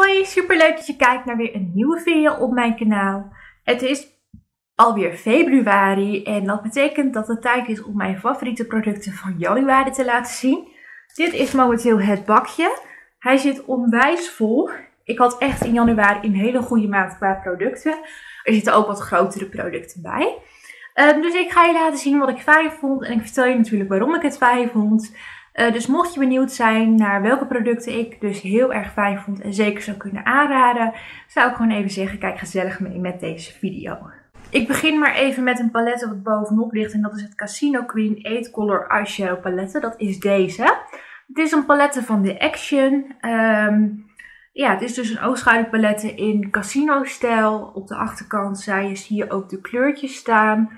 Hoi, superleuk dat je kijkt naar weer een nieuwe video op mijn kanaal. Het is alweer februari en dat betekent dat het tijd is om mijn favoriete producten van januari te laten zien. Dit is momenteel het bakje. Hij zit onwijs vol. Ik had echt in januari een hele goede maand qua producten. Er zitten ook wat grotere producten bij. Dus ik ga je laten zien wat ik fijn vond en ik vertel je natuurlijk waarom ik het fijn vond. Dus mocht je benieuwd zijn naar welke producten ik dus heel erg fijn vond en zeker zou kunnen aanraden, zou ik gewoon even zeggen, kijk gezellig mee met deze video. Ik begin maar even met een palet wat bovenop ligt en dat is het Casino Queen 8 Color Eyeshadow palette. Dat is deze. Het is een palette van The Action. Ja, het is dus een oogschaduwpalette in casino stijl. Op de achterkant zie je ook de kleurtjes staan.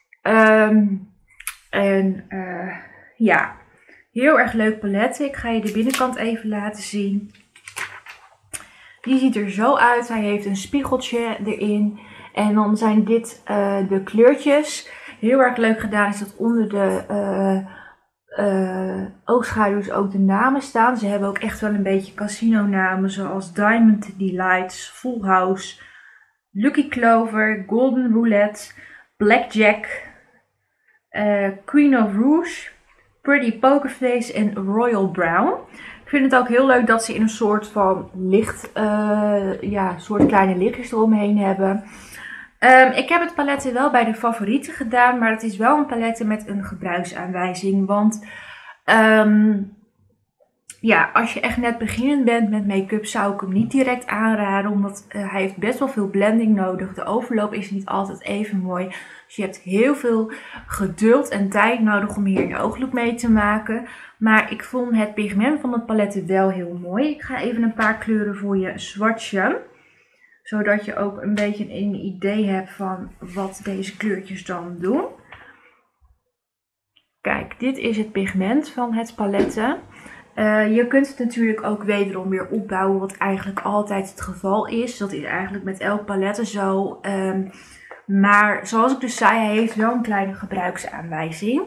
Ja, heel erg leuk palet. Ik ga je de binnenkant even laten zien. Die ziet er zo uit. Hij heeft een spiegeltje erin. En dan zijn dit de kleurtjes. Heel erg leuk gedaan is dat onder de oogschaduws ook de namen staan. Ze hebben ook echt wel een beetje casino namen zoals Diamond Delights, Full House, Lucky Clover, Golden Roulette, Blackjack, Queen of Rouge, Pretty Pokerface en Royal Brown. Ik vind het ook heel leuk dat ze in een soort van licht, soort kleine lichtjes eromheen hebben. Ik heb het paletten wel bij de favorieten gedaan, maar het is wel een paletten met een gebruiksaanwijzing. Want als je echt net beginnend bent met make-up zou ik hem niet direct aanraden. Omdat hij heeft best wel veel blending nodig. De overloop is niet altijd even mooi. Dus je hebt heel veel geduld en tijd nodig om hier een ooglook mee te maken. Maar ik vond het pigment van het paletten wel heel mooi. Ik ga even een paar kleuren voor je swatchen. Zodat je ook een beetje een idee hebt van wat deze kleurtjes dan doen. Kijk, dit is het pigment van het paletten. Je kunt het natuurlijk ook wederom weer opbouwen, wat eigenlijk altijd het geval is. Dat is eigenlijk met elk paletten zo. Maar zoals ik dus zei, hij heeft wel een kleine gebruiksaanwijzing.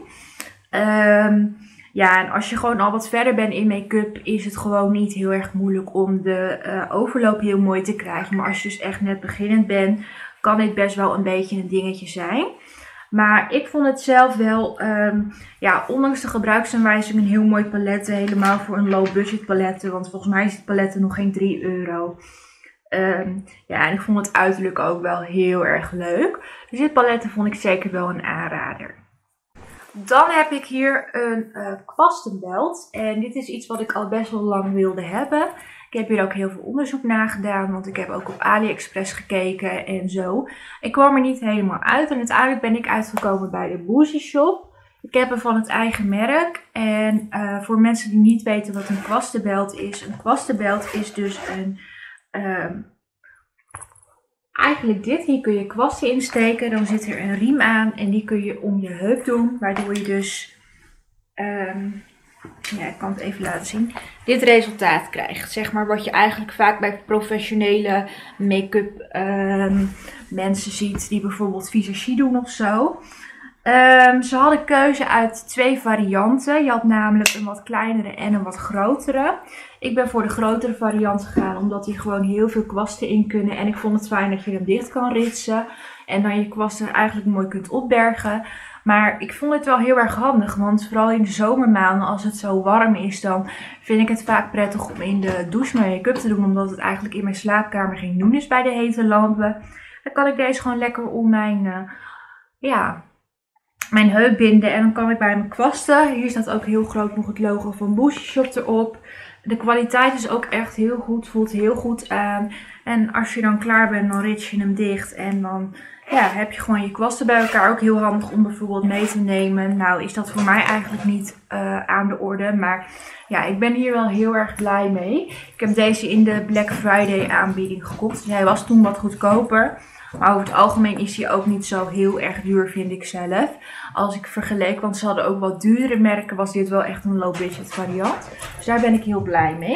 En als je gewoon al wat verder bent in make-up, is het gewoon niet heel erg moeilijk om de overloop heel mooi te krijgen. Maar als je dus echt net beginnend bent, kan dit best wel een beetje een dingetje zijn. Maar ik vond het zelf wel, ondanks de gebruiksaanwijzing, een heel mooi palet. Helemaal voor een low budget palet. Want volgens mij is het palet nog geen 3 euro. En ik vond het uiterlijk ook wel heel erg leuk. Dus dit palet vond ik zeker wel een aanrader. Dan heb ik hier een kwastenbelt. En dit is iets wat ik al best wel lang wilde hebben. Ik heb hier ook heel veel onderzoek naar gedaan, want ik heb ook op AliExpress gekeken en zo. Ik kwam er niet helemaal uit en uiteindelijk ben ik uitgekomen bij de Boozy Shop. Ik heb hem van het eigen merk. En voor mensen die niet weten wat een kwastenbelt is. Een kwastenbelt is dus een... eigenlijk dit. Hier kun je kwasten insteken. Dan zit er een riem aan en die kun je om je heup doen. Waardoor je dus... ik kan het even laten zien. Dit resultaat krijgt. Zeg maar wat je eigenlijk vaak bij professionele make-up mensen ziet. Die bijvoorbeeld visagie doen of zo. Ze hadden keuze uit 2 varianten. Je had namelijk een wat kleinere en een wat grotere. Ik ben voor de grotere variant gegaan. Omdat die gewoon heel veel kwasten in kunnen. En ik vond het fijn dat je hem dicht kan ritsen. En dan je kwasten eigenlijk mooi kunt opbergen. Maar ik vond het wel heel erg handig, want vooral in de zomermaanden als het zo warm is, dan vind ik het vaak prettig om in de douche mijn make-up te doen. Omdat het eigenlijk in mijn slaapkamer geen doen is bij de hete lampen. Dan kan ik deze gewoon lekker om mijn heup binden en dan kan ik bij mijn kwasten. Hier staat ook heel groot nog het logo van Boozy Shop erop. De kwaliteit is ook echt heel goed, voelt heel goed aan. En als je dan klaar bent, dan rits je hem dicht en dan... heb je gewoon je kwasten bij elkaar. Ook heel handig om bijvoorbeeld mee te nemen. Nou is dat voor mij eigenlijk niet aan de orde. Maar ik ben hier wel heel erg blij mee. Ik heb deze in de Black Friday aanbieding gekocht. Dus hij was toen wat goedkoper. Maar over het algemeen is hij ook niet zo heel erg duur, vind ik zelf. Als ik vergeleek, want ze hadden ook wat duurdere merken, was dit wel echt een low budget variant. Dus daar ben ik heel blij mee.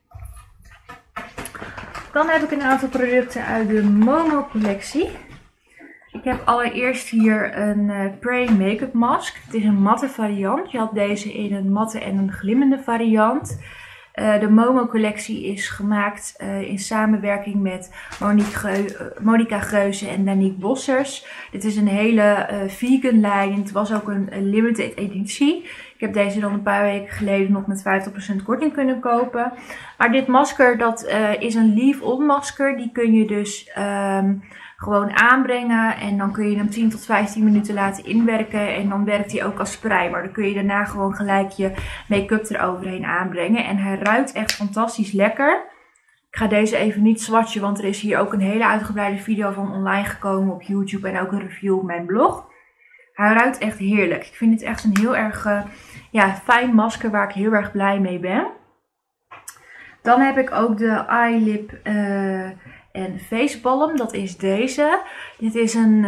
Dan heb ik een aantal producten uit de Momo collectie. Ik heb allereerst hier een Prey Make-up Mask. Het is een matte variant. Je had deze in een matte en een glimmende variant. De Momo collectie is gemaakt in samenwerking met Monica Geuze en Danique Bossers. Dit is een hele vegan lijn. Het was ook een limited editie. Ik heb deze dan een paar weken geleden nog met 50% korting kunnen kopen. Maar dit masker, dat is een leave-on masker. Die kun je dus gewoon aanbrengen en dan kun je hem 10 tot 15 minuten laten inwerken en dan werkt hij ook als primer. Dan kun je daarna gewoon gelijk je make-up eroverheen aanbrengen en hij ruikt echt fantastisch lekker. Ik ga deze even niet swatchen, want er is hier ook een hele uitgebreide video van online gekomen op YouTube en ook een review op mijn blog. Hij ruikt echt heerlijk. Ik vind het echt een heel erg fijn masker waar ik heel erg blij mee ben. Dan heb ik ook de eyelip en face balm, dat is deze. Dit is een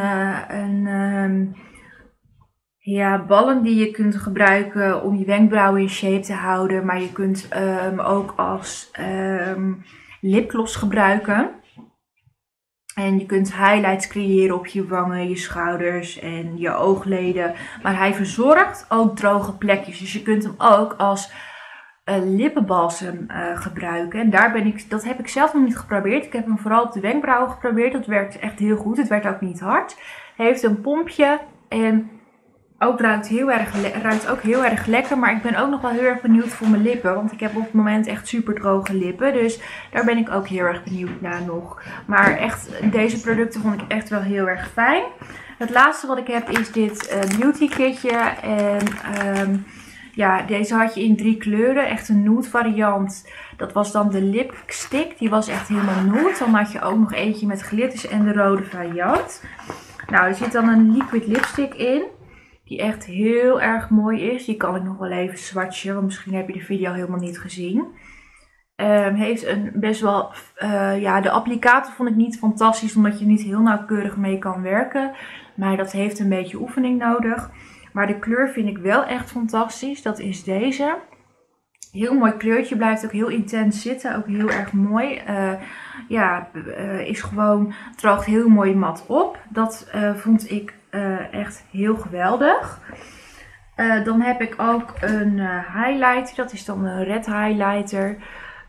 balm die je kunt gebruiken om je wenkbrauwen in shape te houden. Maar je kunt hem ook als lipgloss gebruiken. En je kunt highlights creëren op je wangen, je schouders en je oogleden. Maar hij verzorgt ook droge plekjes. Dus je kunt hem ook als lippenbalsem gebruiken. En dat heb ik zelf nog niet geprobeerd. Ik heb hem vooral op de wenkbrauwen geprobeerd. Dat werkt echt heel goed. Het werkt ook niet hard. Hij heeft een pompje en ook ruikt ook heel erg lekker. Maar ik ben ook nog wel heel erg benieuwd voor mijn lippen. Want ik heb op het moment echt super droge lippen. Dus daar ben ik ook heel erg benieuwd naar nog. Maar echt, deze producten vond ik echt wel heel erg fijn. Het laatste wat ik heb is dit beauty kitje. En deze had je in 3 kleuren. Echt een nude variant. Dat was dan de lipstick. Die was echt helemaal nude. Dan had je ook nog eentje met glitters en de rode variant. Nou, er zit dan een liquid lipstick in. Die echt heel erg mooi is. Die kan ik nog wel even swatchen. Want misschien heb je de video helemaal niet gezien. Heeft een best wel... de applicator vond ik niet fantastisch. Omdat je niet heel nauwkeurig mee kan werken. Maar dat heeft een beetje oefening nodig. Maar de kleur vind ik wel echt fantastisch. Dat is deze. Heel mooi kleurtje. Blijft ook heel intens zitten. Ook heel erg mooi. Is gewoon... Droogt heel mooi mat op. Dat vond ik echt heel geweldig. Dan heb ik ook een highlighter. Dat is dan een red highlighter.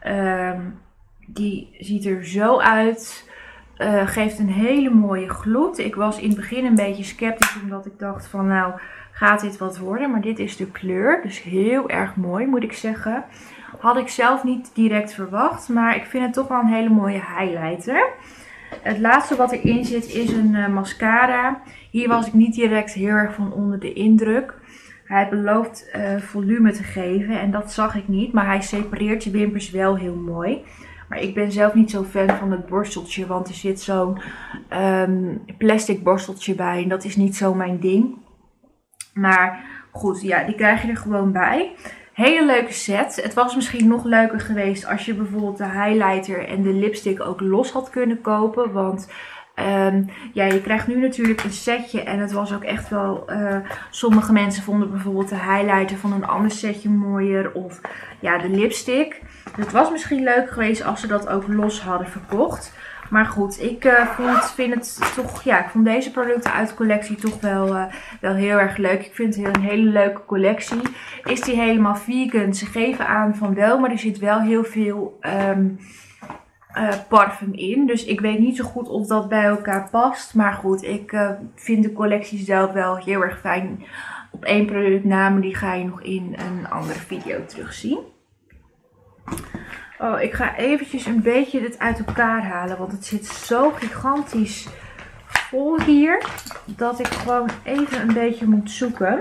Die ziet er zo uit. Geeft een hele mooie gloed. Ik was in het begin een beetje sceptisch. Omdat ik dacht van nou... Gaat dit wat worden? Maar dit is de kleur. Dus heel erg mooi moet ik zeggen. Had ik zelf niet direct verwacht. Maar ik vind het toch wel een hele mooie highlighter. Het laatste wat erin zit is een mascara. Hier was ik niet direct heel erg van onder de indruk. Hij belooft volume te geven. En dat zag ik niet. Maar hij separeert je wimpers wel heel mooi. Maar ik ben zelf niet zo fan van het borsteltje. Want er zit zo'n plastic borsteltje bij. En dat is niet zo mijn ding. Maar goed, ja, die krijg je er gewoon bij. Hele leuke set. Het was misschien nog leuker geweest als je bijvoorbeeld de highlighter en de lipstick ook los had kunnen kopen. Want je krijgt nu natuurlijk een setje en het was ook echt wel... sommige mensen vonden bijvoorbeeld de highlighter van een ander setje mooier. Of ja, de lipstick. Dus het was misschien leuk geweest als ze dat ook los hadden verkocht. Maar goed, ik vond deze producten uit de collectie toch wel heel erg leuk. Ik vind het een hele leuke collectie. Is die helemaal vegan? Ze geven aan van wel, maar er zit wel heel veel parfum in. Dus ik weet niet zo goed of dat bij elkaar past. Maar goed, ik vind de collectie zelf wel heel erg fijn. Op 1 product na, maar die ga je nog in een andere video terugzien. Oh, ik ga eventjes een beetje dit uit elkaar halen. Want het zit zo gigantisch vol hier. Dat ik gewoon even een beetje moet zoeken.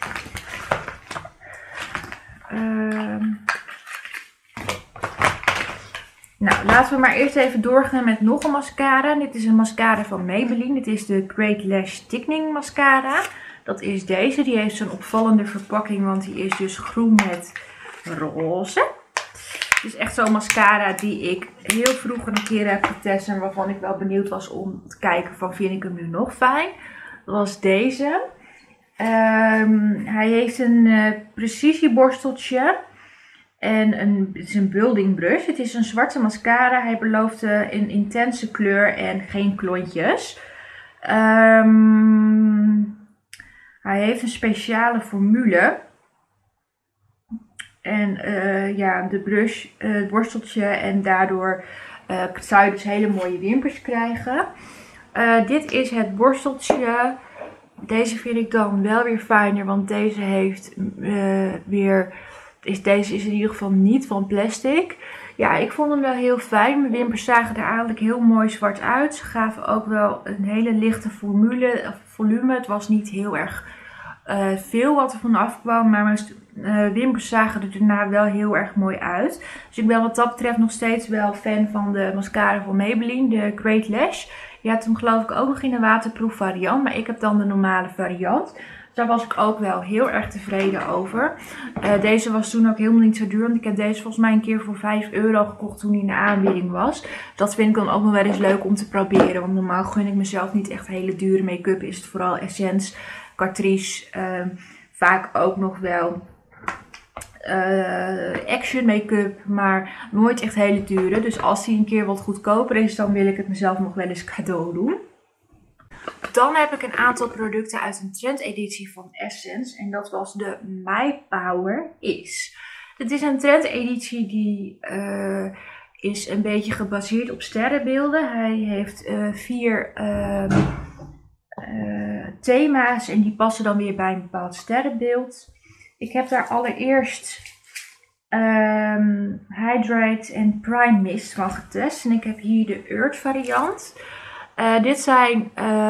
Nou, laten we maar eerst even doorgaan met nog een mascara. Dit is een mascara van Maybelline. Dit is de Great Lash Thickening Mascara. Dat is deze. Die heeft zo'n opvallende verpakking. Want die is dus groen met roze. Het is echt zo'n mascara die ik heel vroeger een keer heb getest. En waarvan ik wel benieuwd was om te kijken van vind ik hem nu nog fijn. Dat was deze. Hij heeft een precisieborsteltje. En het is een building brush. Het is een zwarte mascara. Hij belooft een intense kleur en geen klontjes. Hij heeft een speciale formule. En ja, de brush, het borsteltje. En daardoor zou je dus hele mooie wimpers krijgen. Dit is het borsteltje. Deze vind ik dan wel weer fijner, want deze heeft deze is in ieder geval niet van plastic. Ja, ik vond hem wel heel fijn. Mijn wimpers zagen er eigenlijk heel mooi zwart uit. Ze gaven ook wel een hele lichte volume. Het was niet heel erg veel wat er vanaf kwam, maar mijn wimpers zagen er daarna wel heel erg mooi uit. Dus ik ben wat dat betreft nog steeds wel fan van de mascara van Maybelline, de Great Lash. Je hebt hem geloof ik ook nog in een waterproof variant, maar ik heb dan de normale variant. Daar was ik ook wel heel erg tevreden over. Deze was toen ook helemaal niet zo duur. Want ik heb deze volgens mij een keer voor 5 euro gekocht toen hij in de aanbieding was. Dat vind ik dan ook nog wel eens leuk om te proberen. Want normaal gun ik mezelf niet echt hele dure make-up. Is het vooral Essence, Catrice. Vaak ook nog wel Action make-up. Maar nooit echt hele dure. Dus als die een keer wat goedkoper is, dan wil ik het mezelf nog wel eens cadeau doen. Dan heb ik een aantal producten uit een trendeditie van Essence. En dat was de My Power Is. Dit is een trendeditie die is een beetje gebaseerd op sterrenbeelden. Hij heeft 4 thema's en die passen dan weer bij een bepaald sterrenbeeld. Ik heb daar allereerst Hydrate en Prime Mist van getest. En ik heb hier de Earth variant. Dit zijn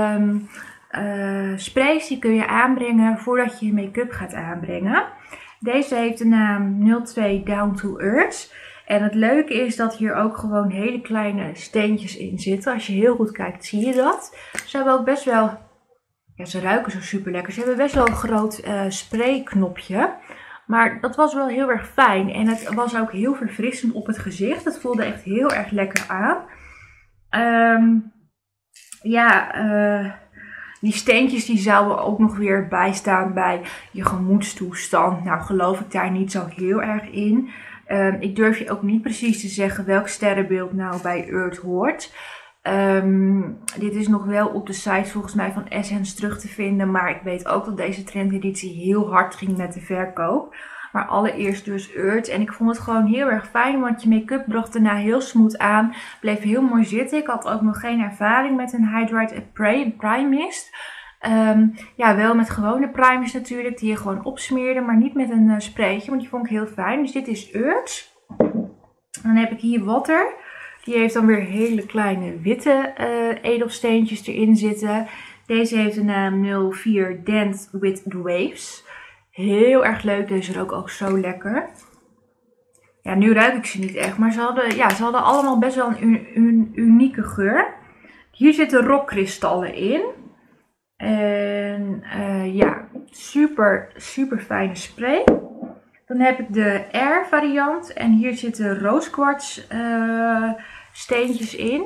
sprays die kun je aanbrengen voordat je je make-up gaat aanbrengen. Deze heeft de naam 02 Down to Earth. En het leuke is dat hier ook gewoon hele kleine steentjes in zitten. Als je heel goed kijkt zie je dat. Ze hebben ook best wel, ja, ze ruiken zo super lekker. Ze hebben best wel een groot sprayknopje. Maar dat was wel heel erg fijn. En het was ook heel verfrissend op het gezicht. Het voelde echt heel erg lekker aan. Die steentjes die zouden ook nog weer bijstaan bij je gemoedstoestand. Nou geloof ik daar niet zo heel erg in. Ik durf je ook niet precies te zeggen welk sterrenbeeld nou bij Earth hoort. Dit is nog wel op de site volgens mij van Essence terug te vinden. Maar ik weet ook dat deze trendeditie heel hard ging met de verkoop. Maar allereerst dus Earth. En ik vond het gewoon heel erg fijn. Want je make-up bracht daarna heel smooth aan. Bleef heel mooi zitten. Ik had ook nog geen ervaring met een Hydrate en Prime Mist. Ja, wel met gewone primers natuurlijk. Die je gewoon opsmeerde. Maar niet met een spraytje. Want die vond ik heel fijn. Dus dit is Earth. Dan heb ik hier Water. Die heeft dan weer hele kleine witte edelsteentjes erin zitten. Deze heeft de naam 04 Dance with the Waves. Heel erg leuk. Deze rook ook zo lekker. Ja, nu ruik ik ze niet echt. Maar ze hadden allemaal best wel een unieke geur. Hier zitten rockkristallen in. En ja, super, super fijne spray. Dan heb ik de Air variant. En hier zitten rooskwarts steentjes in.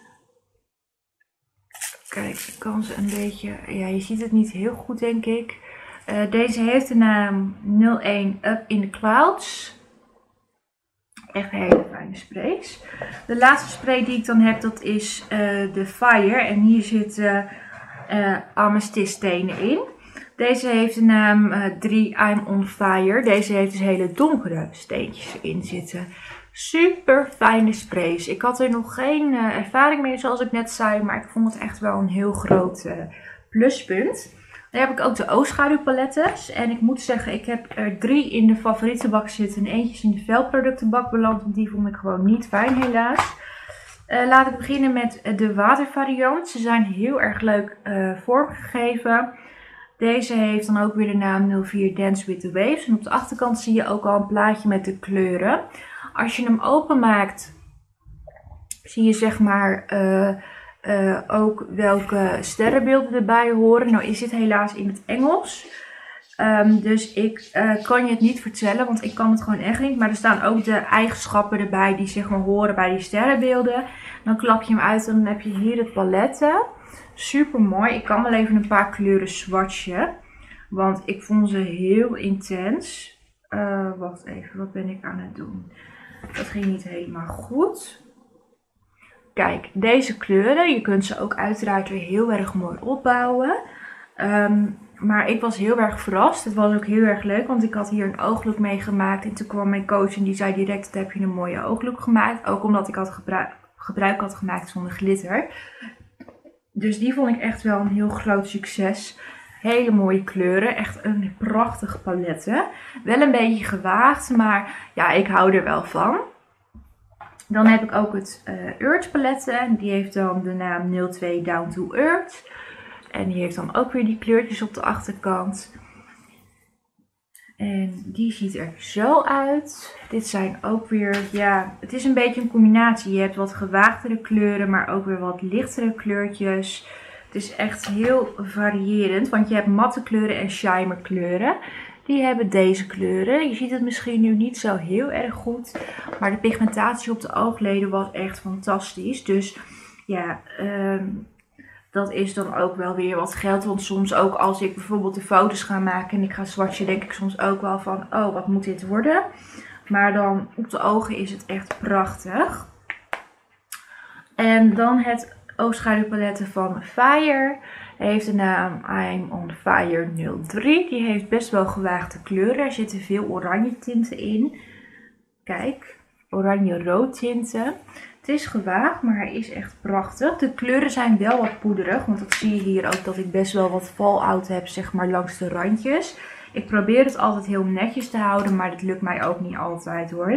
Kijk, ik kan ze een beetje... Ja, je ziet het niet heel goed denk ik. Deze heeft de naam 01 Up in the Clouds. Echt hele fijne sprays. De laatste spray die ik dan heb, dat is de Fire. En hier zitten amethyst stenen in. Deze heeft de naam 3 I'm on Fire. Deze heeft dus hele donkere steentjes in zitten. Super fijne sprays. Ik had er nog geen ervaring mee zoals ik net zei. Maar ik vond het echt wel een heel groot pluspunt. Dan heb ik ook de oogschaduwpalettes. En ik moet zeggen, ik heb er 3 in de favorietenbak zitten. En eentje is in de veldproductenbak beland. Want die vond ik gewoon niet fijn helaas. Laat ik beginnen met de watervariant. Ze zijn heel erg leuk vormgegeven. Deze heeft dan ook weer de naam 04 Dance with the Waves. En op de achterkant zie je ook al een plaatje met de kleuren. Als je hem openmaakt, zie je zeg maar ook welke sterrenbeelden erbij horen. Nou is dit helaas in het Engels. Dus ik kan je het niet vertellen, want ik kan het gewoon echt niet. Maar er staan ook de eigenschappen erbij die zeg maar horen bij die sterrenbeelden. Dan klap je hem uit en dan heb je hier de paletten. Super mooi. Ik kan wel even een paar kleuren swatchen. Want ik vond ze heel intens. Wacht even, wat ben ik aan het doen? Dat ging niet helemaal goed. Kijk, deze kleuren. Je kunt ze ook uiteraard weer heel erg mooi opbouwen. Maar ik was heel erg verrast. Het was ook heel erg leuk, want ik had hier een ooglook mee gemaakt. En toen kwam mijn coach en die zei direct, dat heb je een mooie ooglook gemaakt. Ook omdat ik gebruik had gemaakt van de glitter. Dus die vond ik echt wel een heel groot succes. Hele mooie kleuren. Echt een prachtige palette. Wel een beetje gewaagd, maar ja, ik hou er wel van. Dan heb ik ook het Earth paletten. Die heeft dan de naam 02 Down to Earth. En die heeft dan ook weer die kleurtjes op de achterkant. En die ziet er zo uit. Dit zijn ook weer, ja, het is een beetje een combinatie. Je hebt wat gewaagdere kleuren, maar ook weer wat lichtere kleurtjes. Het is echt heel variërend, want je hebt matte kleuren en shimmer kleuren. Die hebben deze kleuren. Je ziet het misschien nu niet zo heel erg goed, maar de pigmentatie op de oogleden was echt fantastisch. Dus ja, dat is dan ook wel weer wat geld. Want soms ook als ik bijvoorbeeld de foto's ga maken en ik ga swatchen, denk ik soms ook wel van, oh, wat moet dit worden? Maar dan op de ogen is het echt prachtig. En dan het oogschaduwpaletten van Fire. Hij heeft de naam I'm on Fire 03. Die heeft best wel gewaagde kleuren. Er zitten veel oranje tinten in. Kijk, oranje-rood tinten. Het is gewaagd, maar hij is echt prachtig. De kleuren zijn wel wat poederig, want dat zie je hier ook dat ik best wel wat fallout heb, zeg maar, langs de randjes. Ik probeer het altijd heel netjes te houden, maar dat lukt mij ook niet altijd hoor.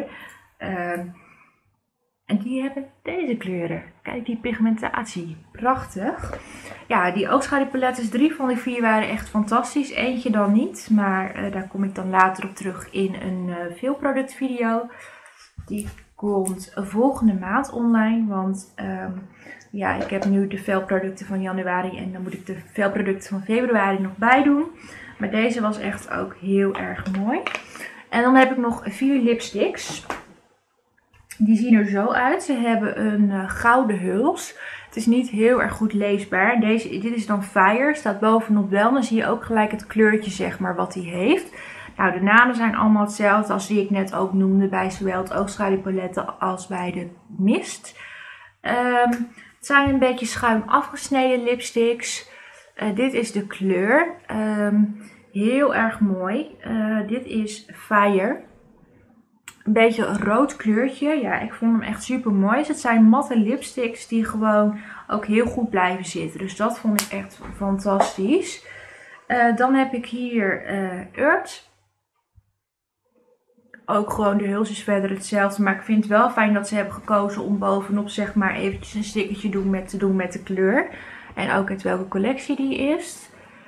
En die hebben deze kleuren. Kijk die pigmentatie. Prachtig. Ja, die oogschaduwpalettes 3 van die 4 waren echt fantastisch. Eentje dan niet, maar daar kom ik dan later op terug in een veelproductvideo. Die komt volgende maand online, want ja, ik heb nu de veelproducten van januari en dan moet ik de veelproducten van februari nog bij doen. Maar deze was echt ook heel erg mooi. En dan heb ik nog 4 lipsticks. Die zien er zo uit. Ze hebben een gouden huls. Het is niet heel erg goed leesbaar. Dit is dan Fire. Staat bovenop wel. Dan zie je ook gelijk het kleurtje, zeg maar, wat hij heeft. Nou, de namen zijn allemaal hetzelfde als die ik net ook noemde bij zowel het oogschaduwpaletten als bij de mist. Het zijn een beetje schuin afgesneden lipsticks. Dit is de kleur. Heel erg mooi. Dit is Fire. Een beetje een rood kleurtje. Ja, ik vond hem echt super mooi. Het zijn matte lipsticks die gewoon ook heel goed blijven zitten. Dus dat vond ik echt fantastisch. Dan heb ik hier Earth. Ook gewoon de huls is verder hetzelfde. Maar ik vind het wel fijn dat ze hebben gekozen om bovenop, zeg maar, eventjes een stickertje te doen met de kleur. En ook uit welke collectie die is.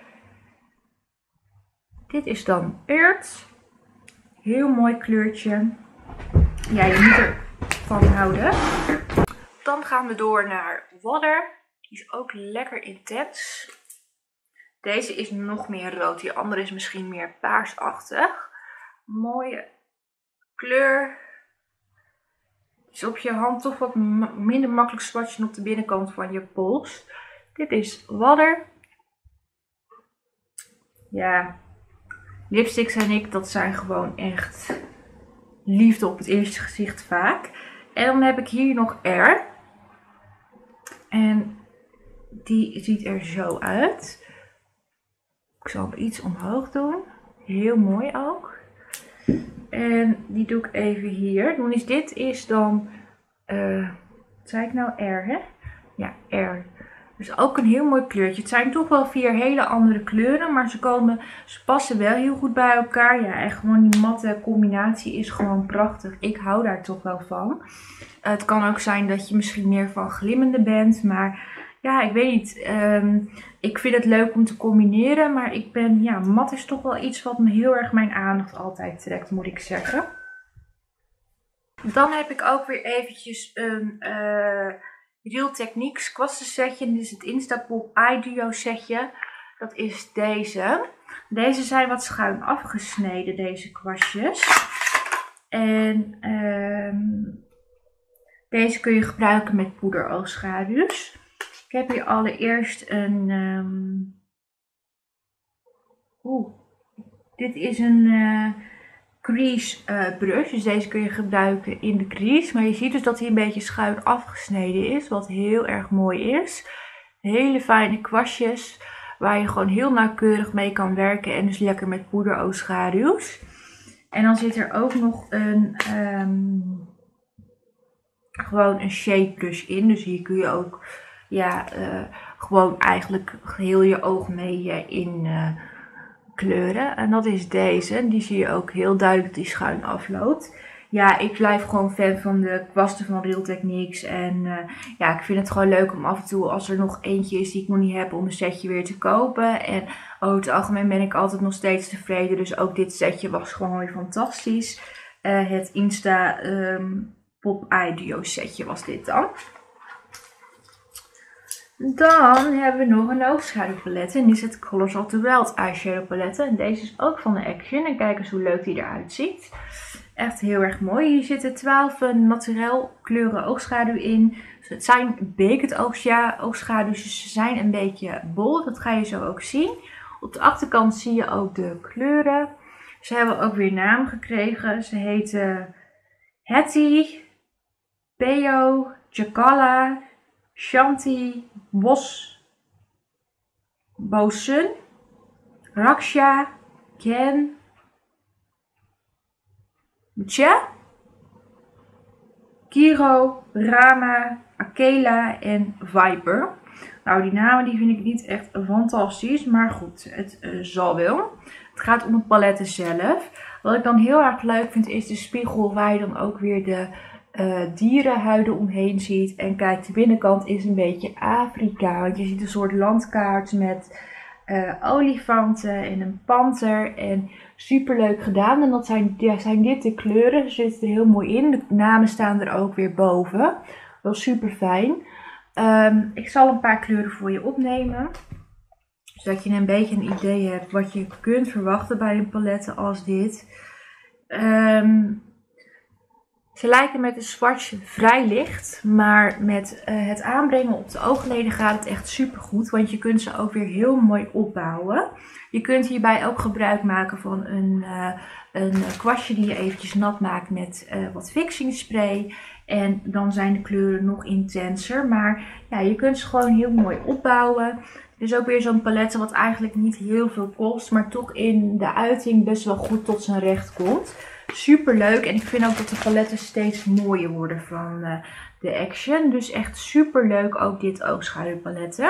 Dit is dan Earth. Heel mooi kleurtje. Ja, je moet ervan houden. Dan gaan we door naar Water. Die is ook lekker intens. Deze is nog meer rood. Die andere is misschien meer paarsachtig. Mooie kleur. Is op je hand toch wat minder makkelijk swatchen op de binnenkant van je pols. Dit is Water. Ja, lipsticks en ik, dat zijn gewoon echt liefde op het eerste gezicht vaak. En dan heb ik hier nog Air. En die ziet er zo uit. Ik zal hem iets omhoog doen. Heel mooi ook. En die doe ik even hier. Dan is dit dan, wat zei ik nou, Air, hè? Ja, Air. Dus ook een heel mooi kleurtje. Het zijn toch wel 4 hele andere kleuren, maar ze passen wel heel goed bij elkaar. Ja, en gewoon die matte combinatie is gewoon prachtig. Ik hou daar toch wel van. Het kan ook zijn dat je misschien meer van glimmende bent, maar ja, ik weet niet. Ik vind het leuk om te combineren, maar mat is toch wel iets wat me heel erg mijn aandacht altijd trekt, moet ik zeggen. Dan heb ik ook weer eventjes een Real Techniques kwastensetje. Dit is het Instapop Eye Duo setje. Dat is deze. Deze zijn wat schuin afgesneden, deze kwastjes. En deze kun je gebruiken met poederoogschaduws. Ik heb hier allereerst een... dit is een crease brush. Dus deze kun je gebruiken in de crease. Maar je ziet dus dat hij een beetje schuin afgesneden is. Wat heel erg mooi is. Hele fijne kwastjes. waar je gewoon heel nauwkeurig mee kan werken en dus lekker met poederoogschaduws. En dan zit er ook nog gewoon een shape brush in. Dus hier kun je ook gewoon eigenlijk heel je oog mee in kleuren. En dat is deze. Die zie je ook heel duidelijk die schuin afloopt. Ja, ik blijf gewoon fan van de kwasten van Real Techniques. En ik vind het gewoon leuk om af en toe, als er nog eentje is die ik nog niet heb, om een setje weer te kopen. En over het algemeen ben ik altijd nog steeds tevreden. Dus ook dit setje was gewoon weer fantastisch. Het Insta Pop Eye Duo setje was dit dan. Dan hebben we nog een oogschaduwpalet. En die is het Colors of the Wild eyeshadow palet. En deze is ook van de Action. En kijk eens hoe leuk die eruit ziet. Echt heel erg mooi. Hier zitten 12 naturel kleuren oogschaduw in. Dus het zijn baked oogschaduws. Dus ze zijn een beetje bol. Dat ga je zo ook zien. Op de achterkant zie je ook de kleuren. Ze hebben ook weer naam gekregen. Ze heten Hattie, Peo, Chakala, Shanti, Bosun, Raksha, Ken, Tja, Kiro, Rama, Akela en Viper. Nou, die namen die vind ik niet echt fantastisch, maar goed, het zal wel. Het gaat om het palet zelf. Wat ik dan heel erg leuk vind is de spiegel waar je dan ook weer de dierenhuiden omheen ziet. En kijk, de binnenkant is een beetje Afrika. Want je ziet een soort landkaart met olifanten en een panter. En super leuk gedaan. En dat zijn dit de kleuren. Ze zitten er heel mooi in. De namen staan er ook weer boven. Wel super fijn. Ik zal een paar kleuren voor je opnemen. Zodat je een beetje een idee hebt wat je kunt verwachten bij een palet als dit. Ze lijken met een zwartje vrij licht, maar met het aanbrengen op de oogleden gaat het echt super goed, want je kunt ze ook weer heel mooi opbouwen. Je kunt hierbij ook gebruik maken van een kwastje die je eventjes nat maakt met wat fixing spray. En dan zijn de kleuren nog intenser, maar ja, je kunt ze gewoon heel mooi opbouwen. Het is ook weer zo'n palet wat eigenlijk niet heel veel kost, maar toch in de uiting best wel goed tot zijn recht komt. Super leuk en ik vind ook dat de paletten steeds mooier worden van de Action. Dus echt super leuk ook dit oogschaduwpaletten.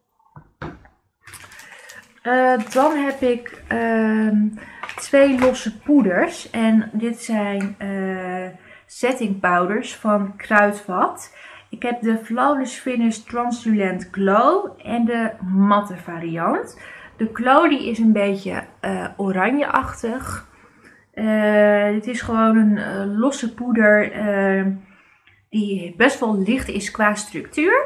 Dan heb ik 2 losse poeders. En dit zijn setting powders van Kruidvat. Ik heb de Flawless Finish Translucent Glow en de matte variant. De Glow die is een beetje oranjeachtig. Dit is gewoon een losse poeder die best wel licht is qua structuur.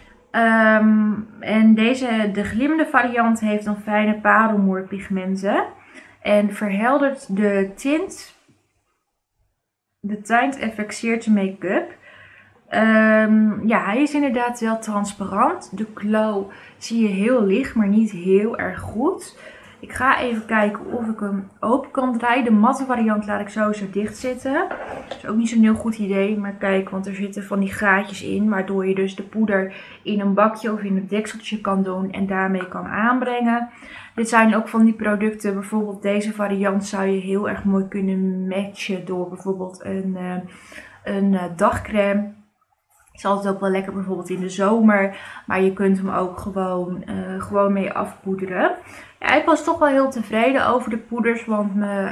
En de glimmende variant heeft dan fijne parelmoerpigmenten en verheldert de tint. De tint effecteert de make-up. Hij is inderdaad wel transparant. De glow zie je heel licht, maar niet heel erg goed. Ik ga even kijken of ik hem open kan draaien. De matte variant laat ik sowieso dicht zitten. Dat is ook niet zo'n heel goed idee. Maar kijk, want er zitten van die gaatjes in. Waardoor je dus de poeder in een bakje of in een dekseltje kan doen. En daarmee kan aanbrengen. Dit zijn ook van die producten. Bijvoorbeeld deze variant zou je heel erg mooi kunnen matchen. Door bijvoorbeeld een dagcreme. Is altijd ook wel lekker bijvoorbeeld in de zomer. Maar je kunt hem ook gewoon mee afpoederen. Ja, ik was toch wel heel tevreden over de poeders. Want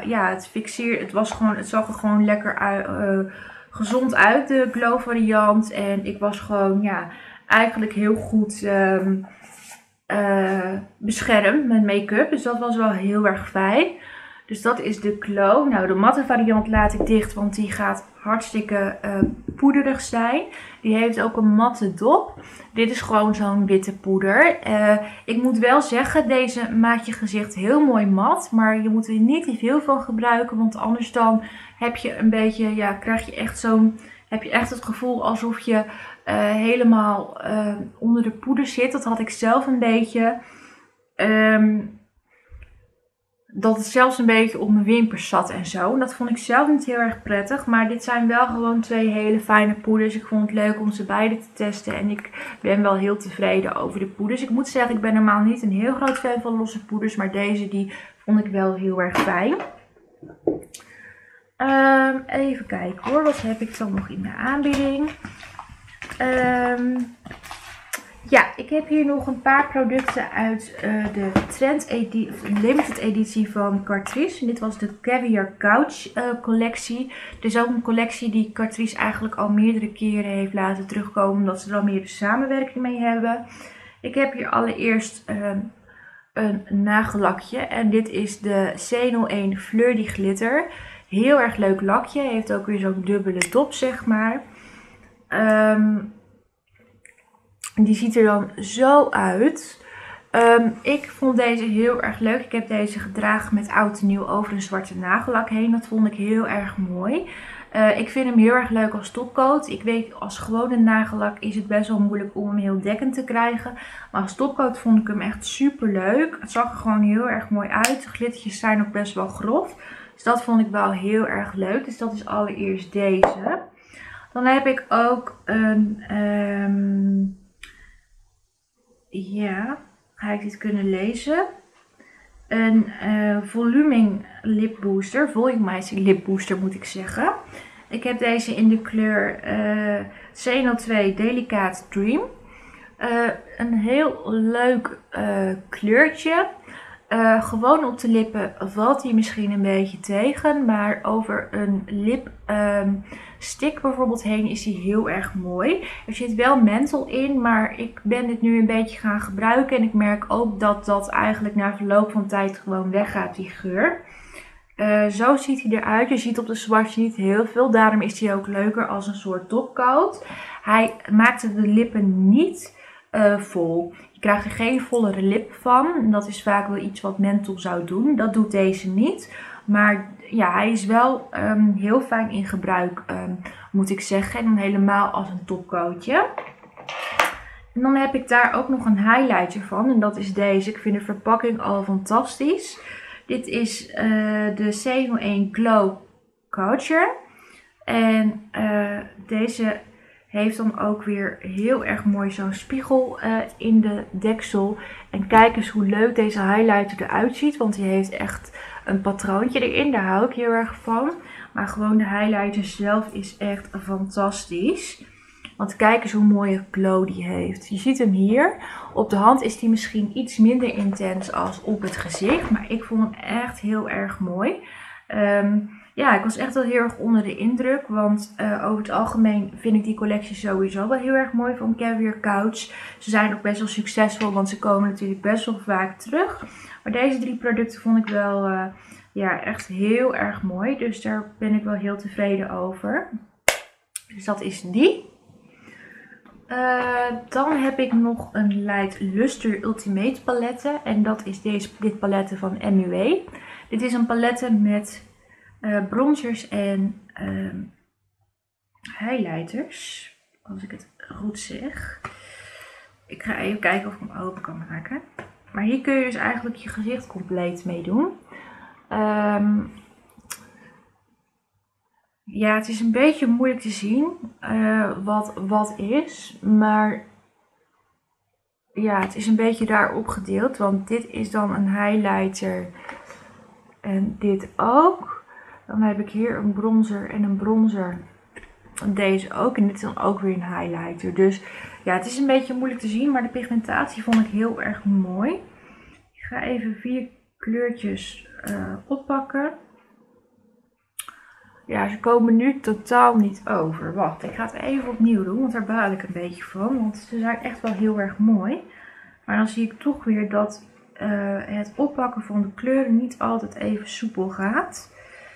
het zag er gewoon lekker gezond uit, de glow variant. En ik was gewoon eigenlijk heel goed beschermd met make-up. Dus dat was wel heel erg fijn. Dus dat is de glow. Nou, de matte variant laat ik dicht, want die gaat hartstikke poederig zijn. Die heeft ook een matte dop. Dit is gewoon zo'n witte poeder. Ik moet wel zeggen, deze maakt je gezicht heel mooi mat. Maar je moet er niet te veel van gebruiken, want anders dan heb je een beetje, heb je echt het gevoel alsof je helemaal onder de poeder zit. Dat had ik zelf een beetje. dat het zelfs een beetje op mijn wimpers zat en zo. En dat vond ik zelf niet heel erg prettig. Maar dit zijn wel gewoon 2 hele fijne poeders. Ik vond het leuk om ze beide te testen. En ik ben wel heel tevreden over de poeders. Ik moet zeggen, ik ben normaal niet een heel groot fan van losse poeders. Maar deze die vond ik wel heel erg fijn. Even kijken hoor. Wat heb ik dan nog in de aanbieding? Ja, ik heb hier nog een paar producten uit de Trend Limited editie van Catrice. Dit was de Caviar Couch collectie. Dit is ook een collectie die Catrice eigenlijk al meerdere keren heeft laten terugkomen. Omdat ze er al meer de samenwerking mee hebben. Ik heb hier allereerst een nagellakje. En dit is de C01 Fleur die Glitter. Heel erg leuk lakje. Heeft ook weer zo'n dubbele top, zeg maar. Die ziet er dan zo uit. Ik vond deze heel erg leuk. Ik heb deze gedragen met oud en nieuw over een zwarte nagellak heen. Dat vond ik heel erg mooi. Ik vind hem heel erg leuk als topcoat. Ik weet, als gewone nagellak is het best wel moeilijk om hem heel dekkend te krijgen. Maar als topcoat vond ik hem echt super leuk. Het zag er gewoon heel erg mooi uit. De glittertjes zijn ook best wel grof. Dus dat vond ik wel heel erg leuk. Dus dat is allereerst deze. Dan heb ik ook een... ja, ga ik dit kunnen lezen? Een voluming lip booster, volumizing lip booster moet ik zeggen. Ik heb deze in de kleur C02 Delicaat Dream. Een heel leuk kleurtje. Gewoon op de lippen valt hij misschien een beetje tegen. Maar over een lipstick bijvoorbeeld heen is hij heel erg mooi. Er zit wel menthol in, maar ik ben dit nu een beetje gaan gebruiken. En ik merk ook dat dat eigenlijk na verloop van tijd gewoon weggaat, die geur. Zo ziet hij eruit. Je ziet op de swatch niet heel veel. Daarom is hij ook leuker als een soort topcoat. Hij maakte de lippen niet vol. Je krijgt er geen vollere lip van. Dat is vaak wel iets wat menthol zou doen. Dat doet deze niet. Maar ja, hij is wel heel fijn in gebruik, moet ik zeggen. En dan helemaal als een topcoatje. En dan heb ik daar ook nog een highlighter van. En dat is deze. Ik vind de verpakking al fantastisch. Dit is de C01 Glow Couture. En deze heeft dan ook weer heel erg mooi zo'n spiegel in de deksel. En kijk eens hoe leuk deze highlighter eruit ziet. Want die heeft echt een patroontje erin. Daar hou ik heel erg van. Maar gewoon de highlighter zelf is echt fantastisch. Want kijk eens hoe mooie glow die heeft. Je ziet hem hier. Op de hand is die misschien iets minder intens als op het gezicht. Maar ik vond hem echt heel erg mooi. Ja, ik was echt wel heel erg onder de indruk. Want over het algemeen vind ik die collectie sowieso wel heel erg mooi van Caviar Couch. Ze zijn ook best wel succesvol, want ze komen natuurlijk best wel vaak terug. Maar deze 3 producten vond ik wel ja, echt heel erg mooi. Dus daar ben ik wel heel tevreden over. Dus dat is die. Dan heb ik nog een Light Luster Ultimate palette. En dat is dit palette van MUA. Dit is een palette met bronzers en highlighters. Als ik het goed zeg. Ik ga even kijken of ik hem open kan maken. Maar hier kun je dus eigenlijk je gezicht compleet mee doen. Ja, het is een beetje moeilijk te zien wat is. Maar ja, het is een beetje daarop gedeeld. Want dit is dan een highlighter. En dit ook. Dan heb ik hier een bronzer en een bronzer. En deze ook. En dit is dan ook weer een highlighter. Dus ja, het is een beetje moeilijk te zien. Maar de pigmentatie vond ik heel erg mooi. Ik ga even 4 kleurtjes oppakken. Ja, ze komen nu totaal niet over. Wacht, ik ga het even opnieuw doen, want daar baal ik een beetje van. Want ze zijn echt wel heel erg mooi. Maar dan zie ik toch weer dat het oppakken van de kleuren niet altijd even soepel gaat.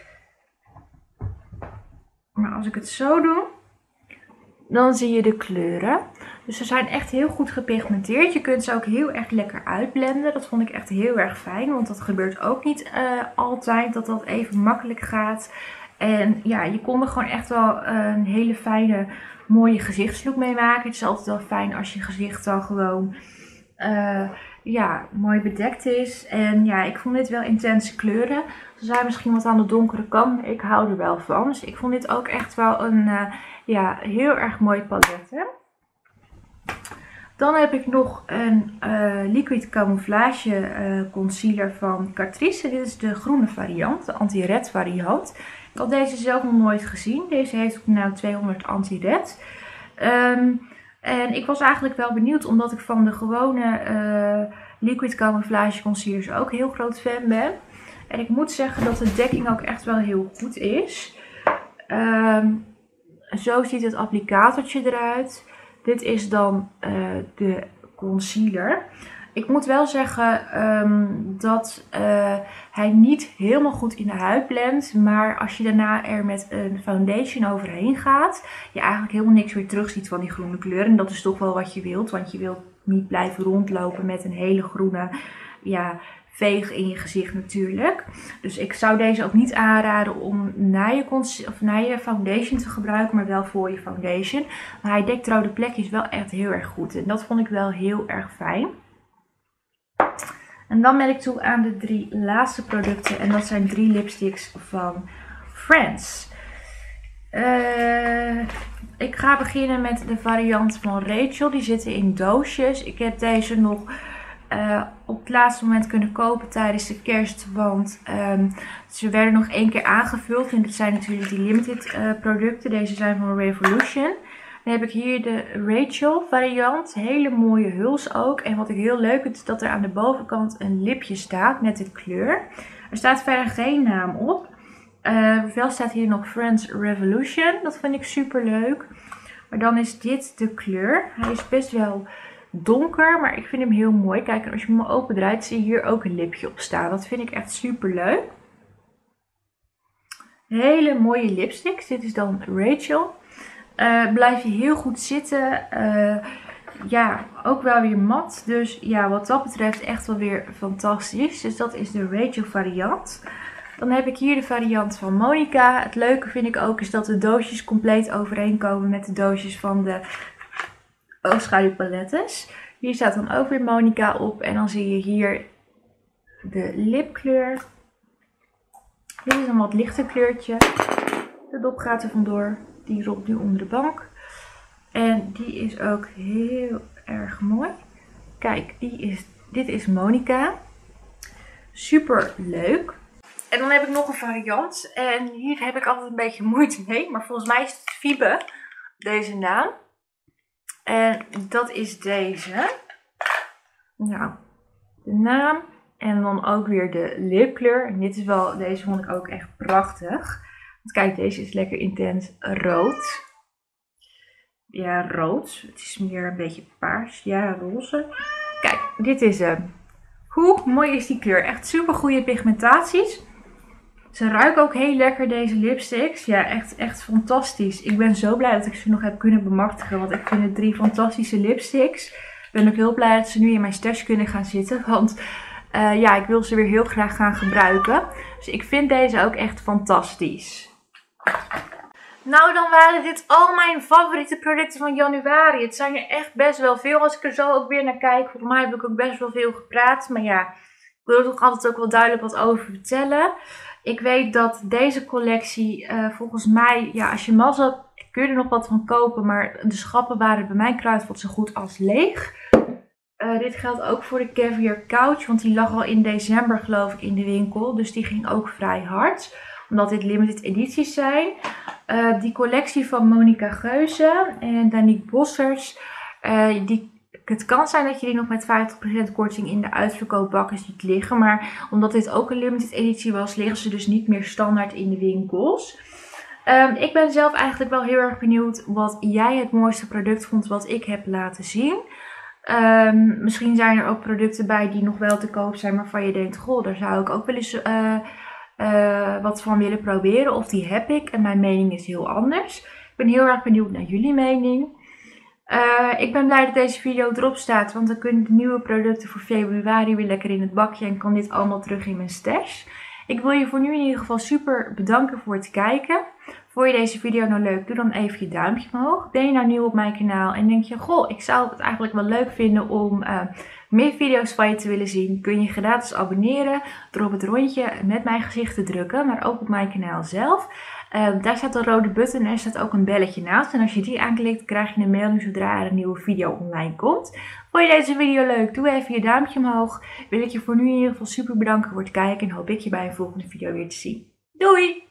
Maar als ik het zo doe, dan zie je de kleuren. Dus ze zijn echt heel goed gepigmenteerd. Je kunt ze ook heel erg lekker uitblenden. Dat vond ik echt heel erg fijn, want dat gebeurt ook niet altijd dat dat even makkelijk gaat. En ja, je kon er gewoon echt wel een hele fijne, mooie gezichtslook mee maken. Het is altijd wel fijn als je gezicht dan gewoon ja, mooi bedekt is. En ja, ik vond dit wel intense kleuren. Ze zijn misschien wat aan de donkere kant, maar ik hou er wel van. Dus ik vond dit ook echt wel een ja, heel erg mooi palet. Hè? Dan heb ik nog een Liquid Camouflage concealer van Catrice. Dit is de groene variant, de anti-red variant. Ik had deze zelf nog nooit gezien. Deze heeft ook nou 200 anti-red. En ik was eigenlijk wel benieuwd, omdat ik van de gewone Liquid Camouflage concealers ook heel groot fan ben. En ik moet zeggen dat de dekking ook echt wel heel goed is. Zo ziet het applicatortje eruit. Dit is dan de concealer. Ik moet wel zeggen dat hij niet helemaal goed in de huid blendt. Maar als je daarna er met een foundation overheen gaat, je eigenlijk helemaal niks meer terug ziet van die groene kleur. En dat is toch wel wat je wilt. Want je wilt niet blijven rondlopen met een hele groene veeg in je gezicht natuurlijk. Dus ik zou deze ook niet aanraden om na je foundation te gebruiken, maar wel voor je foundation. Maar hij dekt rode plekjes wel echt heel erg goed. En dat vond ik wel heel erg fijn. En dan ben ik toe aan de 3 laatste producten. En dat zijn 3 lipsticks van Friends. Ik ga beginnen met de variant van Rachel. Die zitten in doosjes. Ik heb deze nog op het laatste moment kunnen kopen tijdens de kerst. Want ze werden nog 1 keer aangevuld. En dit zijn natuurlijk die limited producten. Deze zijn van Revolution. Dan heb ik hier de Rachel variant. Hele mooie huls ook. En wat ik heel leuk vind is dat er aan de bovenkant een lipje staat met de kleur. Er staat verder geen naam op. Wel staat hier nog Friends Revolution. Dat vind ik super leuk. Maar dan is dit de kleur. Hij is best wel donker, maar ik vind hem heel mooi. Kijk, en als je hem opendraait zie je hier ook een lipje op staan. Dat vind ik echt super leuk. Hele mooie lipsticks. Dit is dan Rachel. Blijf je heel goed zitten. Ja, ook wel weer mat. Dus ja, wat dat betreft echt wel weer fantastisch. Dus dat is de Rachel variant. Dan heb ik hier de variant van Monica. Het leuke vind ik ook is dat de doosjes compleet overeenkomen met de doosjes van de oogschaduwpalettes. Hier staat dan ook weer Monica op. En dan zie je hier de lipkleur. Dit is een wat lichter kleurtje. De dop gaat er vandoor. Die rolt nu onder de bank. En die is ook heel erg mooi. Kijk, dit is Monica. Super leuk. En dan heb ik nog een variant. En hier heb ik altijd een beetje moeite mee. Maar volgens mij is het Fibe. Deze naam. En dat is deze. Nou, de naam. En dan ook weer de lipkleur. En deze vond ik ook echt prachtig. Want kijk, deze is lekker intens rood. Ja, rood. Het is meer een beetje paars. Ja, roze. Kijk, dit is hem. Hoe mooi is die kleur? Echt super goede pigmentaties. Ze ruiken ook heel lekker, deze lipsticks. Ja, echt fantastisch. Ik ben zo blij dat ik ze nog heb kunnen bemachtigen. Want ik vind het 3 fantastische lipsticks. Ik ben ook heel blij dat ze nu in mijn stash kunnen gaan zitten. Want ja, ik wil ze weer heel graag gaan gebruiken. Dus ik vind deze ook echt fantastisch. Nou, dan waren dit al mijn favoriete producten van januari. Het zijn er echt best wel veel. Als ik er zo ook weer naar kijk. Volgens mij heb ik ook best wel veel gepraat. Maar ja, ik wil er toch altijd ook wel duidelijk wat over vertellen. Ik weet dat deze collectie volgens mij, ja, als je mazzel hebt, kun je er nog wat van kopen. Maar de schappen waren bij mijn kruidvat zo goed als leeg. Dit geldt ook voor de Caviar Couch. Want die lag al in december geloof ik in de winkel. Dus die ging ook vrij hard. Omdat dit limited edities zijn. Die collectie van Monica Geuze en Danique Bossers. Het kan zijn dat je die nog met 50% korting in de uitverkoopbakken ziet liggen. Maar omdat dit ook een limited editie was, liggen ze dus niet meer standaard in de winkels. Ik ben zelf eigenlijk wel heel erg benieuwd wat jij het mooiste product vond wat ik heb laten zien. Misschien zijn er ook producten bij die nog wel te koop zijn, waarvan je denkt, goh, daar zou ik ook wel eens wat van willen proberen. Of die heb ik en mijn mening is heel anders. Ik ben heel erg benieuwd naar jullie mening. Ik ben blij dat deze video erop staat, want dan kunnen de nieuwe producten voor februari weer lekker in het bakje en kan dit allemaal terug in mijn stash. Ik wil je voor nu in ieder geval super bedanken voor het kijken. Vond je deze video nou leuk? Doe dan even je duimpje omhoog. Ben je nou nieuw op mijn kanaal en denk je, goh, ik zou het eigenlijk wel leuk vinden om meer video's van je te willen zien. Kun je gratis abonneren door op het rondje met mijn gezicht te drukken, maar ook op mijn kanaal zelf. Daar staat een rode button en er staat ook een belletje naast. En als je die aanklikt, krijg je een melding zodra er een nieuwe video online komt. Vond je deze video leuk? Doe even je duimpje omhoog. Wil ik je voor nu in ieder geval super bedanken voor het kijken en hoop ik je bij een volgende video weer te zien. Doei!